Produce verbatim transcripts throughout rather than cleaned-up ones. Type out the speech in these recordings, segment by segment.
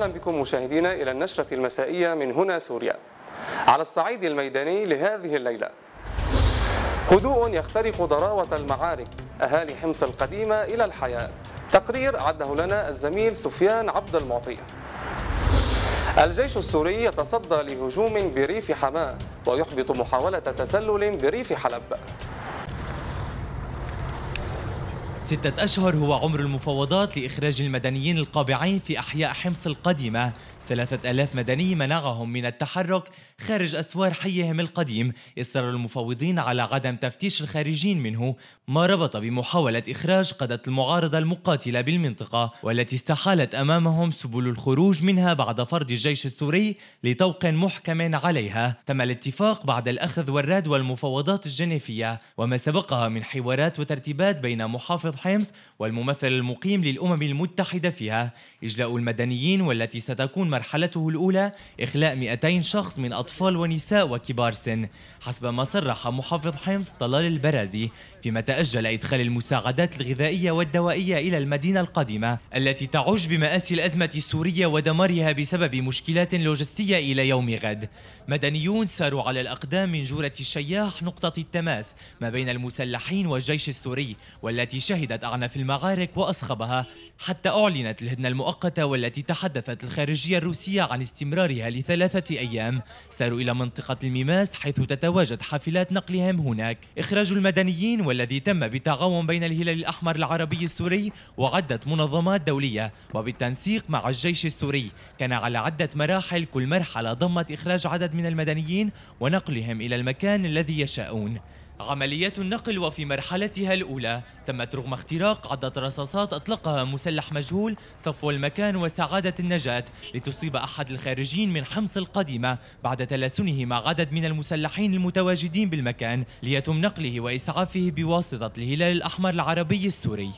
بكم مشاهدينا إلى النشرة المسائية من هنا سوريا. على الصعيد الميداني لهذه الليلة، هدوء يخترق ضراوة المعارك، أهالي حمص القديمة إلى الحياة. تقرير عده لنا الزميل سفيان عبد المعطي. الجيش السوري يتصدى لهجوم بريف حماة ويحبط محاولة تسلل بريف حلب. ستة أشهر هو عمر المفاوضات لإخراج المدنيين القابعين في أحياء حمص القديمة. ثلاثة آلاف مدني منعهم من التحرك خارج أسوار حيهم القديم. إصر المفاوضين على عدم تفتيش الخارجين منه، ما ربط بمحاولة إخراج قادة المعارضة المقاتلة بالمنطقة، والتي استحالت أمامهم سبل الخروج منها بعد فرض الجيش السوري لطوق محكم عليها. تم الاتفاق بعد الأخذ والرد والمفاوضات الجنيفية وما سبقها من حوارات وترتيبات بين محافظ حمص والممثل المقيم للأمم المتحدة فيها إجلاء المدنيين، والتي ستكون مرحلته الأولى إخلاء مئتين شخص من أطفال ونساء وكبار سن، حسب ما صرح محافظ حمص طلال البرازي، فيما تأجل إدخال المساعدات الغذائية والدوائية إلى المدينة القديمة التي تعج بمآسي الأزمة السورية ودمارها بسبب مشكلات لوجستية إلى يوم غد. مدنيون ساروا على الأقدام من جورة الشياح، نقطة التماس ما بين المسلحين والجيش السوري، والتي شهدت أعنف المعارك وأصخبها حتى أعلنت الهدنة المؤقتة، والتي تحدثت الخارجية الروسية عن استمرارها لثلاثة أيام. ساروا إلى منطقة الميماس حيث تتواجد حافلات نقلهم هناك. إخراج المدنيين والذي تم بالتعاون بين الهلال الأحمر العربي السوري وعدة منظمات دولية وبالتنسيق مع الجيش السوري، كان على عدة مراحل، كل مرحلة ضمت إخراج عدد من المدنيين ونقلهم إلى المكان الذي يشاءون. عملية النقل وفي مرحلتها الأولى تمت رغم اختراق عدة رصاصات أطلقها مسلح مجهول صفو المكان وسعادة النجاة لتصيب أحد الخارجين من حمص القديمة بعد تلاسنه مع عدد من المسلحين المتواجدين بالمكان، ليتم نقله وإسعافه بواسطة الهلال الأحمر العربي السوري.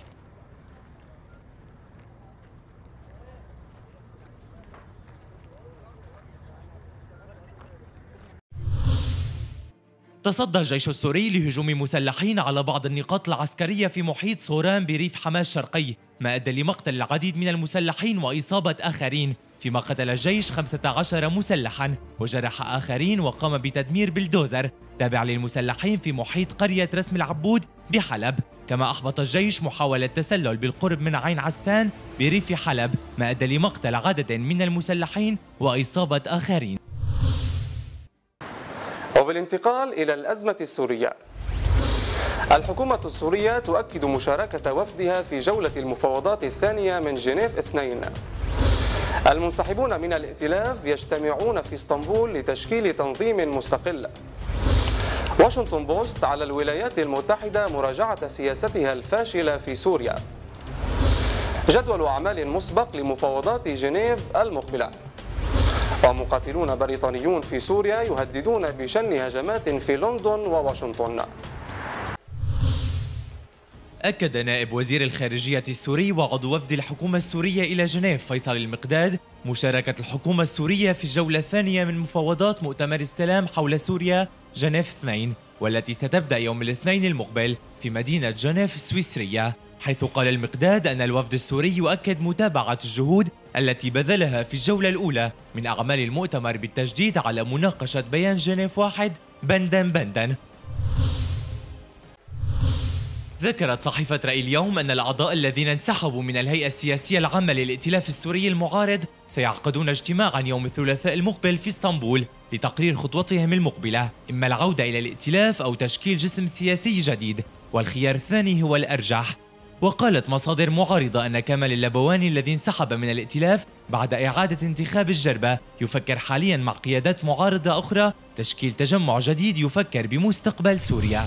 تصدى الجيش السوري لهجوم مسلحين على بعض النقاط العسكرية في محيط صوران بريف حماة الشرقي، ما أدى لمقتل العديد من المسلحين وإصابة آخرين، فيما قتل الجيش خمسة عشر مسلحا وجرح آخرين وقام بتدمير بلدوزر تابع للمسلحين في محيط قرية رسم العبود بحلب. كما أحبط الجيش محاولة تسلل بالقرب من عين عسان بريف حلب، ما أدى لمقتل عدد من المسلحين وإصابة آخرين. وبالانتقال إلى الأزمة السورية، الحكومة السورية تؤكد مشاركة وفدها في جولة المفاوضات الثانية من جنيف اثنين. المنسحبون من الائتلاف يجتمعون في اسطنبول لتشكيل تنظيم مستقل. واشنطن بوست على الولايات المتحدة مراجعة سياستها الفاشلة في سوريا. جدول أعمال مسبق لمفاوضات جنيف المقبلة. ومقاتلون بريطانيون في سوريا يهددون بشن هجمات في لندن وواشنطن. أكد نائب وزير الخارجية السوري وعضو وفد الحكومة السورية إلى جنيف فيصل المقداد مشاركة الحكومة السورية في الجولة الثانية من مفاوضات مؤتمر السلام حول سوريا جنيف اثنين، والتي ستبدأ يوم الاثنين المقبل في مدينة جنيف السويسرية، حيث قال المقداد أن الوفد السوري يؤكد متابعة الجهود التي بذلها في الجولة الأولى من أعمال المؤتمر بالتجديد على مناقشة بيان جنيف واحد بندا بندا. ذكرت صحيفة رأي اليوم أن الأعضاء الذين انسحبوا من الهيئة السياسية العامة للائتلاف السوري المعارض سيعقدون اجتماعا يوم الثلاثاء المقبل في اسطنبول لتقرير خطوتهم المقبلة، إما العودة إلى الائتلاف أو تشكيل جسم سياسي جديد، والخيار الثاني هو الأرجح. وقالت مصادر معارضة أن كمال اللبواني الذي انسحب من الائتلاف بعد إعادة انتخاب الجربة يفكر حاليا مع قيادات معارضة أخرى تشكيل تجمع جديد يفكر بمستقبل سوريا.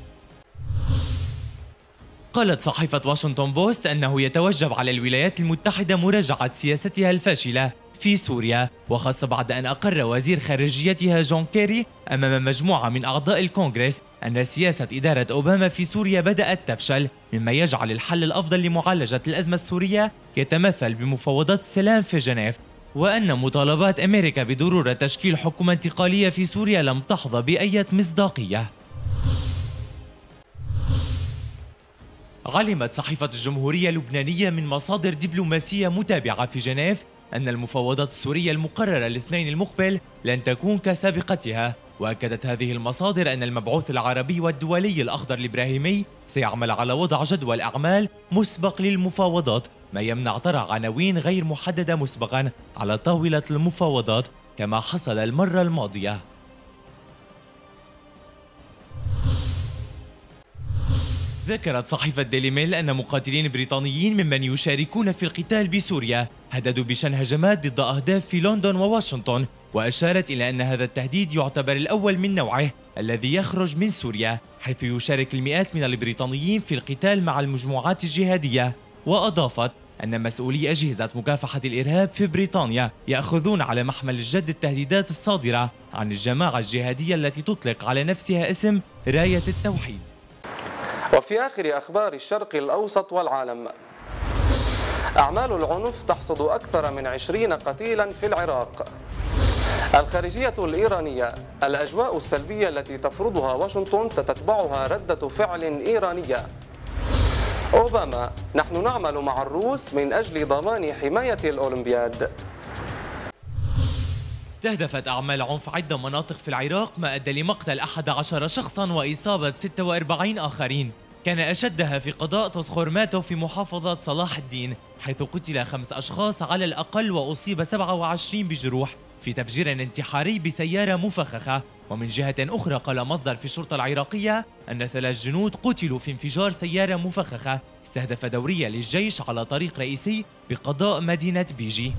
قالت صحيفة واشنطن بوست أنه يتوجب على الولايات المتحدة مراجعة سياستها الفاشلة في سوريا، وخاصة بعد أن أقر وزير خارجيتها جون كيري أمام مجموعة من أعضاء الكونغرس أن سياسة إدارة أوباما في سوريا بدأت تفشل، مما يجعل الحل الأفضل لمعالجة الأزمة السورية يتمثل بمفاوضات السلام في جنيف، وأن مطالبات أمريكا بضرورة تشكيل حكومة انتقالية في سوريا لم تحظى بأي مصداقية. علمت صحيفة الجمهورية اللبنانية من مصادر دبلوماسية متابعة في جنيف أن المفاوضات السورية المقررة الاثنين المقبل لن تكون كسابقتها. وأكدت هذه المصادر أن المبعوث العربي والدولي الأخضر الإبراهيمي سيعمل على وضع جدول أعمال مسبق للمفاوضات، ما يمنع طرح عناوين غير محددة مسبقا على طاولة المفاوضات كما حصل المرة الماضية. ذكرت صحيفة ديلي ميل أن مقاتلين بريطانيين ممن يشاركون في القتال بسوريا هددوا بشن هجمات ضد أهداف في لندن وواشنطن، وأشارت إلى أن هذا التهديد يعتبر الأول من نوعه الذي يخرج من سوريا، حيث يشارك المئات من البريطانيين في القتال مع المجموعات الجهادية. وأضافت أن مسؤولي أجهزة مكافحة الإرهاب في بريطانيا يأخذون على محمل الجد التهديدات الصادرة عن الجماعة الجهادية التي تطلق على نفسها اسم راية التوحيد. وفي آخر أخبار الشرق الأوسط والعالم، أعمال العنف تحصد أكثر من عشرين قتيلا في العراق. الخارجية الإيرانية: الأجواء السلبية التي تفرضها واشنطن ستتبعها ردة فعل إيرانية. أوباما: نحن نعمل مع الروس من أجل ضمان حماية الأولمبياد. استهدفت أعمال عنف عدة مناطق في العراق ما أدى لمقتل أحد عشر شخصاً وإصابة ستة وأربعين آخرين، كان أشدها في قضاء تسخورماتو في محافظة صلاح الدين، حيث قتل خمس أشخاص على الأقل وأصيب سبعة وعشرين بجروح في تفجير انتحاري بسيارة مفخخة. ومن جهة أخرى قال مصدر في الشرطة العراقية أن ثلاث جنود قتلوا في انفجار سيارة مفخخة استهدف دورية للجيش على طريق رئيسي بقضاء مدينة بيجي.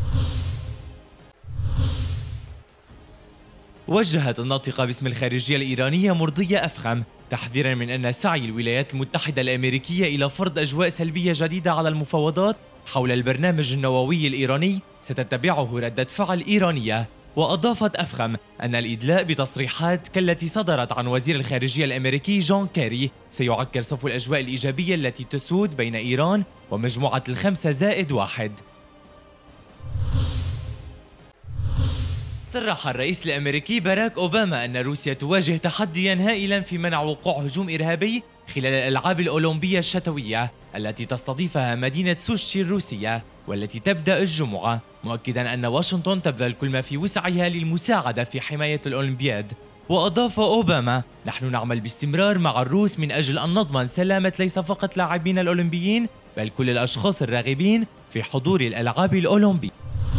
وجهت الناطقة باسم الخارجية الإيرانية مرضية أفخم تحذيرا من أن سعي الولايات المتحدة الأمريكية إلى فرض أجواء سلبية جديدة على المفاوضات حول البرنامج النووي الإيراني ستتبعه ردة فعل إيرانية. وأضافت أفخم أن الإدلاء بتصريحات كالتي صدرت عن وزير الخارجية الأمريكي جون كيري سيعكر صفو الأجواء الإيجابية التي تسود بين إيران ومجموعة الخمسة زائد واحد. صرح الرئيس الأمريكي باراك أوباما أن روسيا تواجه تحدياً هائلاً في منع وقوع هجوم إرهابي خلال الألعاب الأولمبية الشتوية التي تستضيفها مدينة سوتشي الروسية والتي تبدأ الجمعة، مؤكداً أن واشنطن تبذل كل ما في وسعها للمساعدة في حماية الأولمبياد. وأضاف أوباما: نحن نعمل باستمرار مع الروس من أجل أن نضمن سلامة ليس فقط لاعبين الأولمبيين بل كل الأشخاص الراغبين في حضور الألعاب الأولمبية.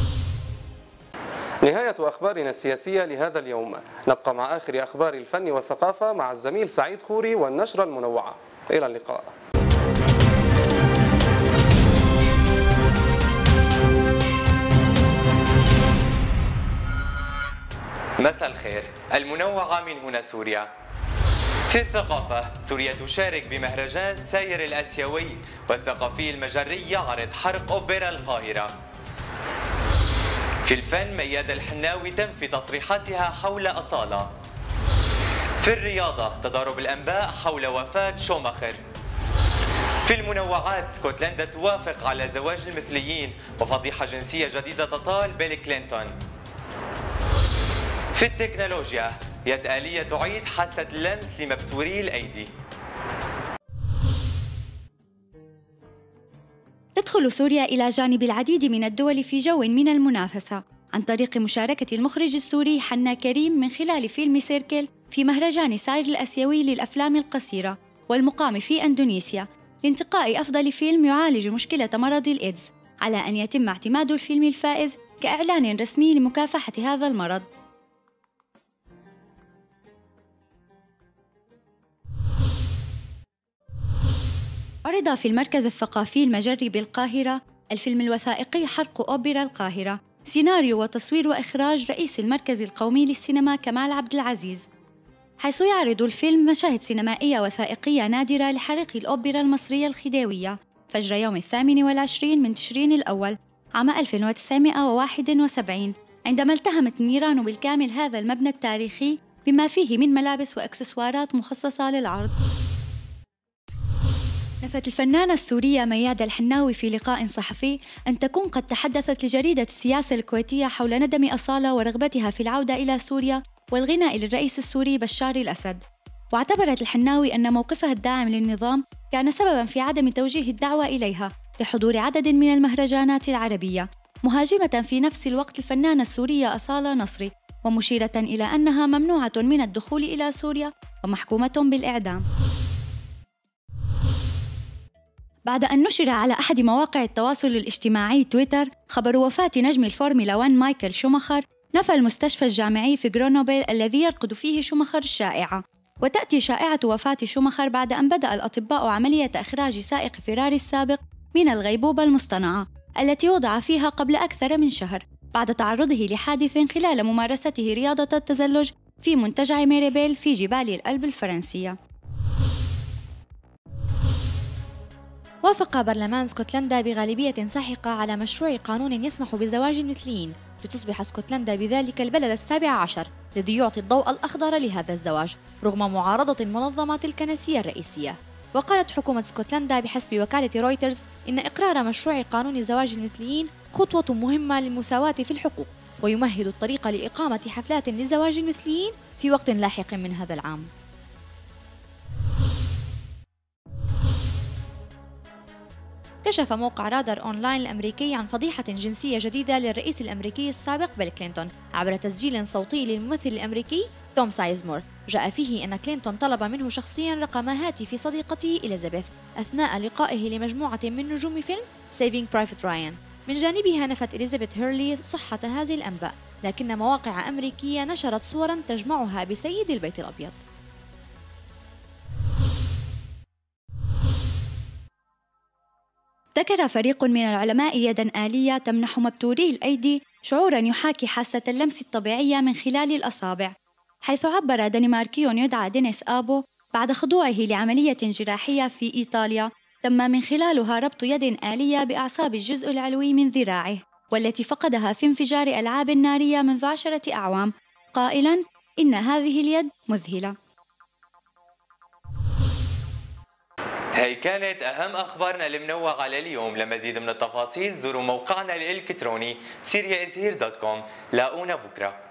نهاية أخبارنا السياسية لهذا اليوم، نبقى مع آخر أخبار الفن والثقافة مع الزميل سعيد خوري والنشرة المنوعة. إلى اللقاء. مساء الخير، المنوعة من هنا سوريا. في الثقافة، سوريا تشارك بمهرجان ساير الآسيوي والثقافي المجري يعرض حرق أوبرا القاهرة. في الفن، ميادة الحناوي تنفي تصريحاتها حول أصالة. في الرياضة، تضارب الأنباء حول وفاة شوماخر. في المنوعات، اسكتلندا توافق على زواج المثليين وفضيحة جنسية جديدة تطال بيل كلينتون. في التكنولوجيا، يد آلية تعيد حاسة اللمس لمبتوري الأيدي. تدخل سوريا إلى جانب العديد من الدول في جو من المنافسة عن طريق مشاركة المخرج السوري حنا كريم من خلال فيلم سيركل في مهرجان ساير الآسيوي للأفلام القصيرة والمقام في أندونيسيا لانتقاء أفضل فيلم يعالج مشكلة مرض الإيدز، على أن يتم اعتماد الفيلم الفائز كإعلان رسمي لمكافحة هذا المرض. عرض في المركز الثقافي المجري بالقاهرة الفيلم الوثائقي حرق أوبرا القاهرة، سيناريو وتصوير وإخراج رئيس المركز القومي للسينما كمال عبد العزيز، حيث يعرض الفيلم مشاهد سينمائية وثائقية نادرة لحريق الأوبرا المصرية الخديوية فجر يوم الثامن والعشرين من تشرين الأول عام ألف وتسعمائة وواحد وسبعين، عندما التهمت النيران بالكامل هذا المبنى التاريخي بما فيه من ملابس وإكسسوارات مخصصة للعرض. نفت الفنانة السورية ميادة الحناوي في لقاء صحفي أن تكون قد تحدثت لجريدة السياسة الكويتية حول ندم أصالة ورغبتها في العودة إلى سوريا والغناء للرئيس السوري بشار الأسد. واعتبرت الحناوي أن موقفها الداعم للنظام كان سبباً في عدم توجيه الدعوة إليها لحضور عدد من المهرجانات العربية، مهاجمة في نفس الوقت الفنانة السورية أصالة نصري، ومشيرة إلى أنها ممنوعة من الدخول إلى سوريا ومحكومة بالإعدام. بعد أن نشر على أحد مواقع التواصل الاجتماعي تويتر خبر وفاة نجم الفورمولا واحد مايكل شوماخر، نفى المستشفى الجامعي في غرونوبل الذي يرقد فيه شوماخر الشائعة. وتأتي شائعة وفاة شوماخر بعد أن بدأ الأطباء عملية إخراج سائق فيراري السابق من الغيبوبة المصطنعة التي وضع فيها قبل أكثر من شهر بعد تعرضه لحادث خلال ممارسته رياضة التزلج في منتجع ميريبيل في جبال الألب الفرنسية. وافق برلمان اسكتلندا بغالبية ساحقة على مشروع قانون يسمح بزواج المثليين، لتصبح اسكتلندا بذلك البلد السابع عشر الذي يعطي الضوء الأخضر لهذا الزواج رغم معارضة المنظمات الكنسية الرئيسية. وقالت حكومة اسكتلندا بحسب وكالة رويترز إن إقرار مشروع قانون زواج المثليين خطوة مهمة للمساواة في الحقوق، ويمهد الطريق لإقامة حفلات لزواج المثليين في وقت لاحق من هذا العام. كشف موقع رادار أونلاين الأمريكي عن فضيحة جنسية جديدة للرئيس الأمريكي السابق بيل كلينتون عبر تسجيل صوتي للممثل الأمريكي توم سايزمور، جاء فيه أن كلينتون طلب منه شخصياً رقم هاتف صديقته إليزابيث أثناء لقائه لمجموعة من نجوم فيلم Saving Private Ryan. من جانبها نفت إليزابيث هيرلي صحة هذه الأنباء، لكن مواقع أمريكية نشرت صوراً تجمعها بسيد البيت الأبيض. ابتكر فريق من العلماء يداً آلية تمنح مبتوري الأيدي شعوراً يحاكي حاسة اللمس الطبيعية من خلال الأصابع، حيث عبر دنماركي يدعى دينيس آبو بعد خضوعه لعملية جراحية في إيطاليا تم من خلالها ربط يد آلية بأعصاب الجزء العلوي من ذراعه، والتي فقدها في انفجار ألعاب نارية منذ عشرة أعوام، قائلاً إن هذه اليد مذهلة. هي كانت أهم أخبارنا المنوعة لليوم. لمزيد من التفاصيل زوروا موقعنا الإلكتروني سيريا إز هير دوت كوم. لاقونا بكرة.